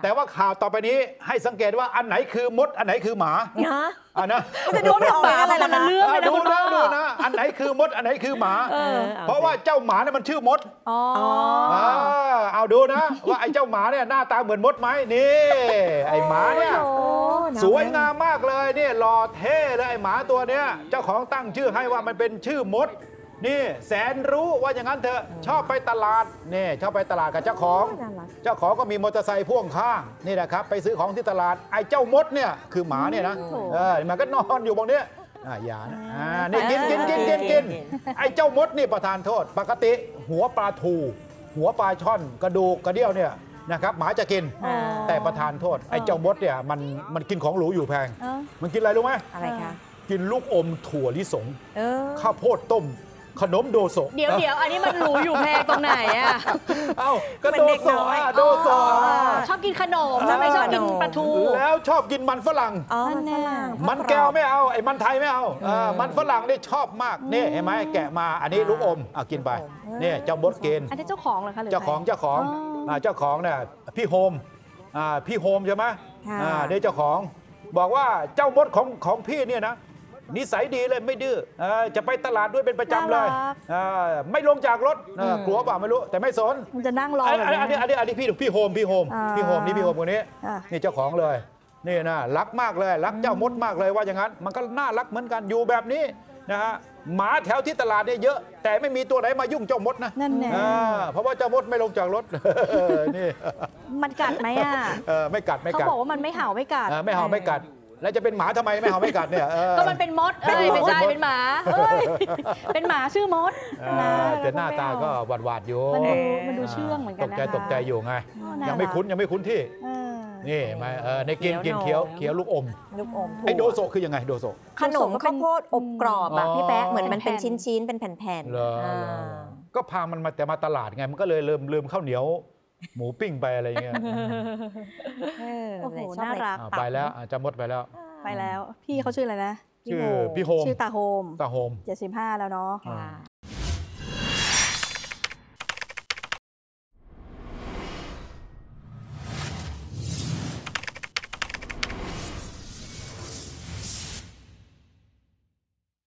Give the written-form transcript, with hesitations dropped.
แต่ว่าข่าวต่อไปนี้ให้สังเกตว่าอันไหนคือมดอันไหนคือหมานะจะดูไม่ออกอะไรล่ะนะดูนะอันไหนคือมดอันไหนคือหมาเพราะว่าเจ้าหมาเนี่ยมันชื่อมดเอาดูนะว่าไอ้เจ้าหมาเนี่ยหน้าตาเหมือนมดไหมนี่ไอ้หมาเนี่ยสวยงามมากเลยนี่หล่อเท่เลยไอ้หมาตัวเนี้ยเจ้าของตั้งชื่อให้ว่ามันเป็นชื่อมดนี่แสนรู้ว่าอย่างนั้นเถอะชอบไปตลาดนี่ชอบไปตลาดกับเจ้าของก็มีมอเตอร์ไซค์พ่วงข้างนี่นะครับไปซื้อของที่ตลาดไอ้เจ้ามดเนี่ยคือหมาเนี่ยนะมันก็นอนอยู่บนนี้อย่านะนี่กินไอ้เจ้ามดนี่ประทานโทษปกติหัวปลาทูหัวปลาช่อนกระดูกกระเดี่ยวเนี่ยนะครับหมาจะกินแต่ประทานโทษไอ้เจ้ามดเนี่ยมันกินของหรูอยู่แพงมันกินอะไรรู้ไหมอะไรคะกินลูกอมถั่วลิสงข้าวโพดต้มขนมโดโซเดี๋ยวอันนี้มันหรูอยู่แพงตรงไหนอ่ะก็โดโซชอบกินขนมไม่ชอบกินปลาทูแล้วชอบกินมันฝรั่งมันแก้วไม่เอาไอ้มันไทยไม่เอามันฝรั่งนี่ชอบมากนี่เห็นไหมแกะมาอันนี้ลูกอมกินไปนี่เจ้ามดกินอันนี้เจ้าของเหรอคะเจ้าของเนี่ยพี่โฮมใช่ไหมนี่เจ้าของบอกว่าเจ้ามดของพี่เนี่ยนะนิสัยดีเลยไม่ดื้อจะไปตลาดด้วยเป็นประจำเลยไม่ลงจากรถกลัวเปล่าไม่รู้แต่ไม่สนมันจะนั่งรออันนี้พี่โฮมนี่พี่โฮมคนนี้นี่เจ้าของเลยนี่นะรักมากเลยรักเจ้ามดมากเลยว่าอย่างนั้นมันก็น่ารักเหมือนกันอยู่แบบนี้นะฮะหมาแถวที่ตลาดเนี่ยเยอะแต่ไม่มีตัวไหนมายุ่งเจ้ามดนะนั่นแน่เพราะว่าเจ้ามดไม่ลงจากรถนี่มันกัดไหมไม่กัดเขาบอกว่ามันไม่เห่าไม่กัดไม่กัดแล้วจะเป็นหมาทำไมไม่เห่าไม่กัดเนี่ยก็มันเป็นมดไม่ใช่เป็นหมาเป็นหมาชื่อมดแต่หน้าตาก็หวาดอยู่มันดูเชื่องเหมือนกันตกใจอยู่ไงยังไม่คุ้นที่นี่มาในกินเคี้ยวลูกอมไอโดโซคือยังไงโดโซขนมข้าวโพดอบกรอบอะพี่แป๊ะเหมือนมันเป็นชิ้นเป็นแผ่นๆก็พามันมาตลาดไงมันก็เลยลืมข้าวเหนียวหมูปิ้งไปอะไรเงี้ยโอ้โหน่ารักไปแล้วจะมดไปแล้วพี่เขาชื่ออะไรนะพี่โฮมชื่อตาโฮม 75 แล้วเนาะ